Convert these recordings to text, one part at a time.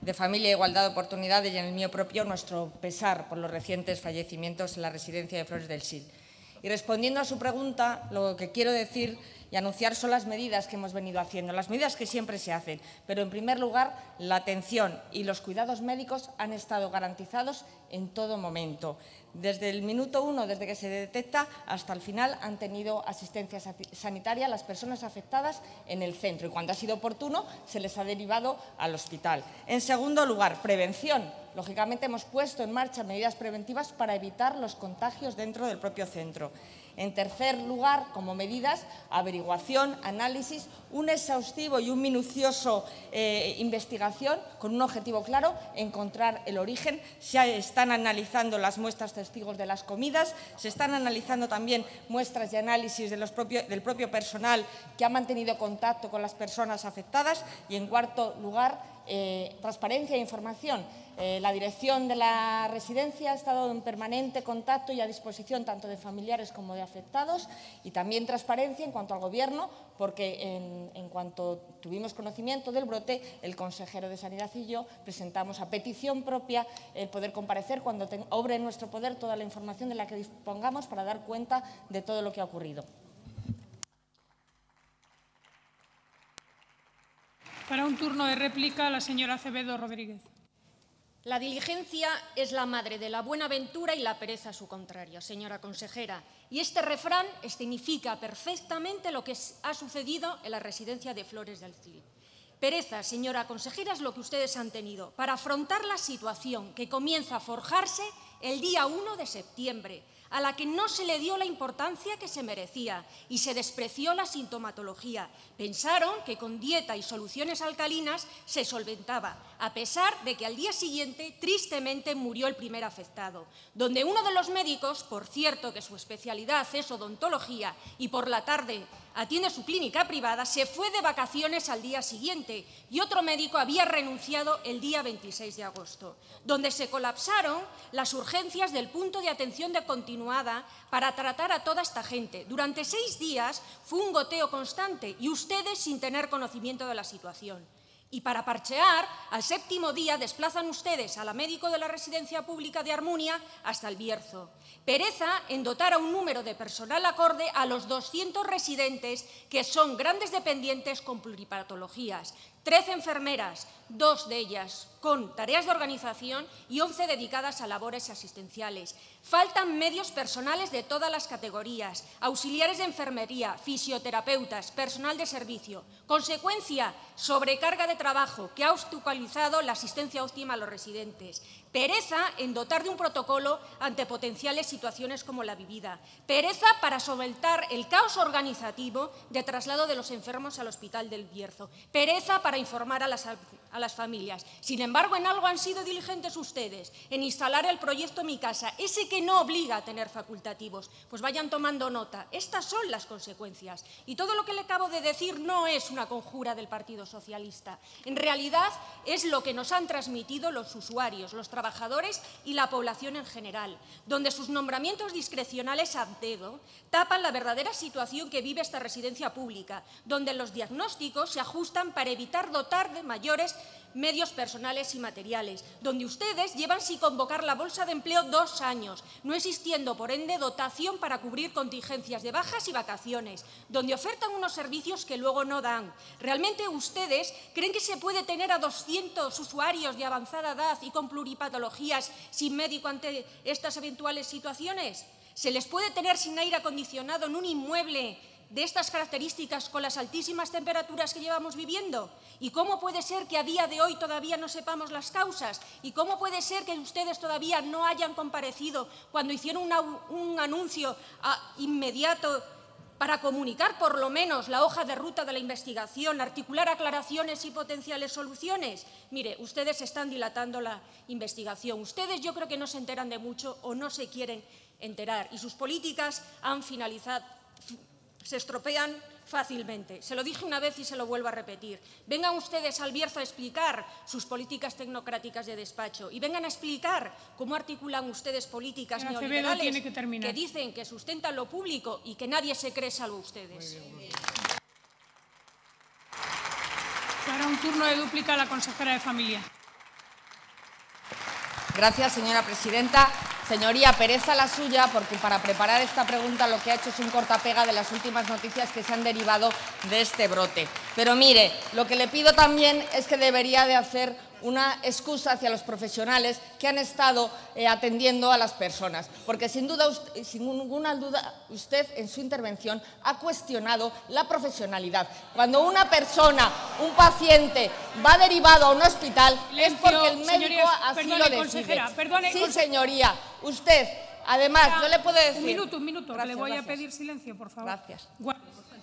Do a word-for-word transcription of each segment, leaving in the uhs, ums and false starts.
de Familia e Igualdad de Oportunidades y en el mío propio nuestro pesar por los recientes fallecimientos en la residencia de Flores del Sil. Y respondiendo a su pregunta, lo que quiero decir y anunciar son las medidas que hemos venido haciendo, las medidas que siempre se hacen. Pero, en primer lugar, la atención y los cuidados médicos han estado garantizados en todo momento. Desde el minuto uno, desde que se detecta, hasta el final han tenido asistencia sanitaria las personas afectadas en el centro y, cuando ha sido oportuno, se les ha derivado al hospital. En segundo lugar, prevención. Lógicamente, hemos puesto en marcha medidas preventivas para evitar los contagios dentro del propio centro. En tercer lugar, como medidas, averiguación, análisis, un exhaustivo y un minucioso eh, investigación con un objetivo claro: encontrar el origen. Se están analizando las muestras testigos de las comidas, se están analizando también muestras y análisis de los propio, del propio personal que ha mantenido contacto con las personas afectadas. Y, en cuarto lugar, eh, transparencia e información. Eh, la dirección de la residencia ha estado en permanente contacto y a disposición tanto de familiares como de afectados, y también transparencia en cuanto al Gobierno, porque en, en cuanto tuvimos conocimiento del brote, el consejero de Sanidad y yo presentamos a petición propia el poder comparecer cuando ten, obre en nuestro poder toda la información de la que dispongamos para dar cuenta de todo lo que ha ocurrido. Para un turno de réplica, la señora Acevedo Rodríguez. La diligencia es la madre de la buena ventura y la pereza su contrario, señora consejera. Y este refrán escenifica perfectamente lo que ha sucedido en la residencia de Flores del Sil. Pereza, señora consejera, es lo que ustedes han tenido para afrontar la situación que comienza a forjarse el día uno de septiembre, a la que no se le dio la importancia que se merecía y se despreció la sintomatología. Pensaron que con dieta y soluciones alcalinas se solventaba, a pesar de que al día siguiente, tristemente, murió el primer afectado, donde uno de los médicos, por cierto que su especialidad es odontología y por la tarde atiende su clínica privada, se fue de vacaciones al día siguiente y otro médico había renunciado el día veintiséis de agosto, donde se colapsaron las urgencias del punto de atención de continuada para tratar a toda esta gente. Durante seis días fue un goteo constante y ustedes sin tener conocimiento de la situación. Y para parchear, al séptimo día desplazan ustedes a la médico de la residencia pública de Armunia hasta el Bierzo. Pereza en dotar a un número de personal acorde a los doscientos residentes que son grandes dependientes con pluripatologías. trece enfermeras, dos de ellas con tareas de organización y once dedicadas a labores asistenciales. Faltan medios personales de todas las categorías, auxiliares de enfermería, fisioterapeutas, personal de servicio. Consecuencia, sobrecarga de trabajo que ha obstaculizado la asistencia óptima a los residentes. Pereza en dotar de un protocolo ante potenciales situaciones como la vivida. Pereza para solventar el caos organizativo de traslado de los enfermos al Hospital del Bierzo. Pereza para informar a las, a las familias. Sin embargo, en algo han sido diligentes ustedes, en instalar el proyecto Mi Casa, ese que no obliga a tener facultativos. Pues vayan tomando nota. Estas son las consecuencias. Y todo lo que le acabo de decir no es una conjura del Partido Socialista. En realidad, es lo que nos han transmitido los usuarios, los trabajadores y la población en general, donde sus nombramientos discrecionales a dedo tapan la verdadera situación que vive esta residencia pública, donde los diagnósticos se ajustan para evitar dotar de mayores medios personales y materiales, donde ustedes llevan sin convocar la bolsa de empleo dos años, no existiendo, por ende, dotación para cubrir contingencias de bajas y vacaciones, donde ofertan unos servicios que luego no dan. ¿Realmente ustedes creen que se puede tener a doscientos usuarios de avanzada edad y con pluripatologías sin médico ante estas eventuales situaciones? ¿Se les puede tener sin aire acondicionado en un inmueble de estas características con las altísimas temperaturas que llevamos viviendo? ¿Y cómo puede ser que a día de hoy todavía no sepamos las causas? ¿Y cómo puede ser que ustedes todavía no hayan comparecido cuando hicieron una, un anuncio a, inmediato para comunicar por lo menos la hoja de ruta de la investigación, articular aclaraciones y potenciales soluciones? Mire, ustedes están dilatando la investigación. Ustedes yo creo que no se enteran de mucho o no se quieren enterar y sus políticas han finalizado, se estropean fácilmente. Se lo dije una vez y se lo vuelvo a repetir. Vengan ustedes al Bierzo a explicar sus políticas tecnocráticas de despacho y vengan a explicar cómo articulan ustedes políticas Señora neoliberales Acevedo, tiene que terminar. que dicen que sustentan lo público y que nadie se cree salvo ustedes. Para un turno de dúplica, la consejera de Familia. Gracias, señora presidenta. Señoría, pereza la suya, porque para preparar esta pregunta lo que ha hecho es un cortapega de las últimas noticias que se han derivado de este brote. Pero mire, lo que le pido también es que debería de hacer una excusa hacia los profesionales que han estado eh, atendiendo a las personas, porque sin duda, usted, sin ninguna duda, usted en su intervención ha cuestionado la profesionalidad. Cuando una persona, un paciente, va derivado a un hospital es porque el médico señorías, así perdone, lo decide. consejera, perdone, sí, conse señoría, usted, además, Ya, yo le puedo decir… Un minuto, un minuto, Gracias, que le voy gracias. a pedir silencio, por favor. Gracias. Gua-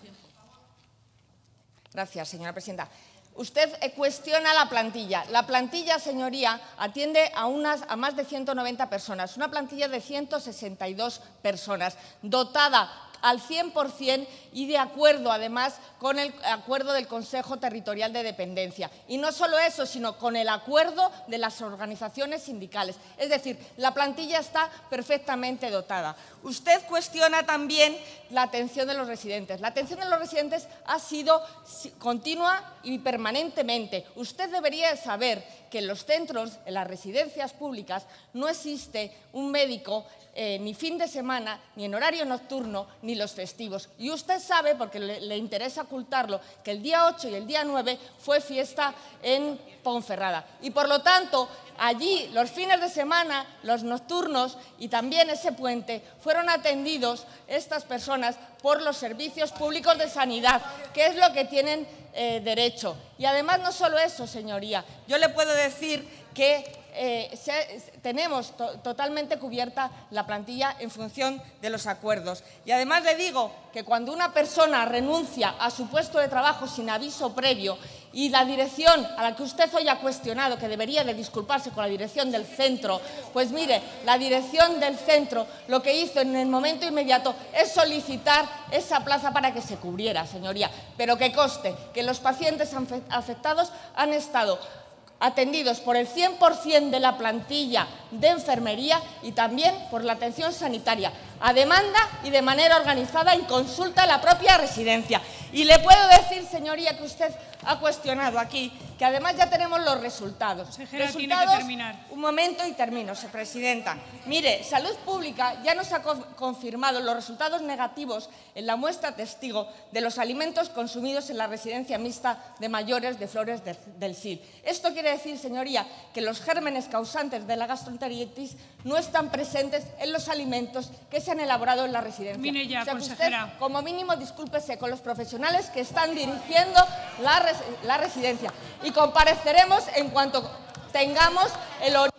Gracias, señora presidenta. Usted eh, cuestiona la plantilla. La plantilla, señoría, atiende a, unas, a más de ciento noventa personas, una plantilla de ciento sesenta y dos personas, dotada al cien por cien y de acuerdo, además, con el acuerdo del Consejo Territorial de Dependencia. Y no solo eso, sino con el acuerdo de las organizaciones sindicales. Es decir, la plantilla está perfectamente dotada. Usted cuestiona también la atención de los residentes. La atención de los residentes ha sido continua y permanentemente. Usted debería saber que en los centros, en las residencias públicas, no existe un médico eh, ni fin de semana, ni en horario nocturno, ni los festivos. Y usted sabe, porque le, le interesa ocultarlo, que el día ocho y el día nueve fue fiesta en Ponferrada. Y, por lo tanto, allí los fines de semana, los nocturnos y también ese puente fueron atendidos estas personas por los servicios públicos de sanidad, que es lo que tienen eh, derecho. Y además no solo eso, señoría, yo le puedo decir que eh, se, tenemos to totalmente cubierta la plantilla en función de los acuerdos. Y además le digo que cuando una persona renuncia a su puesto de trabajo sin aviso previo y la dirección a la que usted hoy ha cuestionado, que debería de disculparse con la dirección del centro, pues mire, la dirección del centro lo que hizo en el momento inmediato es solicitar esa plaza para que se cubriera, señoría. Pero que conste que los pacientes afectados han estado atendidos por el cien por cien de la plantilla de enfermería y también por la atención sanitaria, a demanda y de manera organizada en consulta a la propia residencia. Y le puedo decir, señoría, que usted ha cuestionado aquí, que además ya tenemos los resultados. Consejera, resultados tiene que terminar. Un momento y termino, señora presidenta. Mire, Salud Pública ya nos ha co confirmado los resultados negativos en la muestra testigo de los alimentos consumidos en la residencia mixta de mayores de Flores de, del Sil. Esto quiere decir, señoría, que los gérmenes causantes de la gastroenteritis no están presentes en los alimentos que se han elaborado en la residencia. Termine ya, o sea, que consejera. usted, como mínimo, discúlpese con los profesionales que están dirigiendo la, res la residencia. Y compareceremos en cuanto tengamos el origen.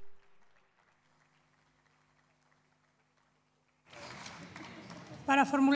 Para formular